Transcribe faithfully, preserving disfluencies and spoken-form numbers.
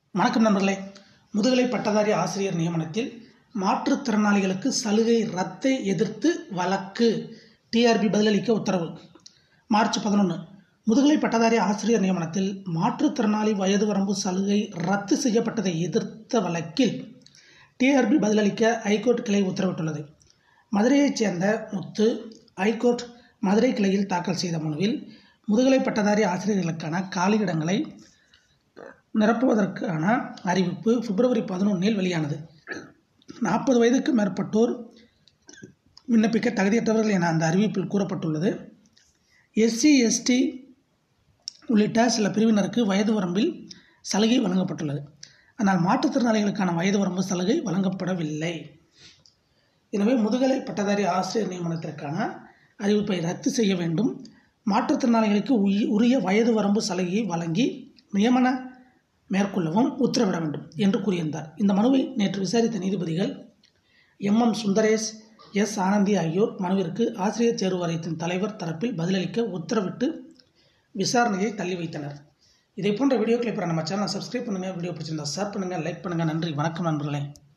வணக்கம் நண்பர்களே. முதுகலை பட்டதாரி ஆசிரியர் நியமனத்தில் மாற்றுத்திறனாளிகளுக்கு சலுகை ரத்தை எதிர்த்து வழக்கு. டிஆர்பி பதிலளிக்க உத்தரவு. மார்ச் பதினொன்று முதுகலை பட்டதாரி ஆசிரியர் நியமனத்தில் மாற்றுத்திறனாளி வயது வரம்பு சலுகை ரத்து செய்யப்பட்டதை எதிர்த்த வழக்கில் டிஆர்பி பதிலளிக்க ஐகோர்ட் கிளை உத்தரவிட்டுள்ளது. மதுரையைச் சேர்ந்த முத்து ஐகோர்ட் மதுரை கிளையில் தாக்கல் செய்த மனுவில் முதுகலை பட்டதாரி ஆசிரியர்களுக்கான காலியிடங்களை நிரப்புவதற்கான அறிவிப்பு பிப்ரவரி பதினொன்றில் வெளியானது. நாற்பது வயதுக்கு மேற்பட்டோர் விண்ணப்பிக்க தகுதியற்றவர்கள் என அந்த அறிவிப்பில் கூறப்பட்டுள்ளது. எஸ்சி எஸ்டி உள்ளிட்ட சில பிரிவினருக்கு வயது வரம்பில் சலுகை வழங்கப்பட்டுள்ளது. ஆனால் மாற்றுத்திறனாளிகளுக்கான வயது வரம்பு சலுகை வழங்கப்படவில்லை. எனவே முதுகலை பட்டதாரி ஆசிரியர் நியமனத்திற்கான அறிவிப்பை ரத்து செய்ய வேண்டும், மாற்றுத்திறனாளிகளுக்கு உரிய வயது வரம்பு சலுகையை வழங்கி நியமன மேற்கொள்ளவும் உத்தரவிட வேண்டும் என்று கூறியிருந்தார். இந்த மனுவை நேற்று விசாரித்த நீதிபதிகள் M M Sundaresh, S Anandhi ஆகியோர் மனுவிற்கு ஆசிரியர் தேர்வு வாரியத்தின் தலைவர் தரப்பில் பதிலளிக்க உத்தரவிட்டு விசாரணையை தள்ளி வைத்தனர். இதே போன்ற வீடியோக்களை பெற நம்ம சேனலை சப்ஸ்கிரைப் பண்ணுங்கள். வீடியோ பிடிச்சிருந்தா ஷேர் பண்ணுங்கள், லைக் பண்ணுங்கள். நன்றி, வணக்கம் நண்பர்களே.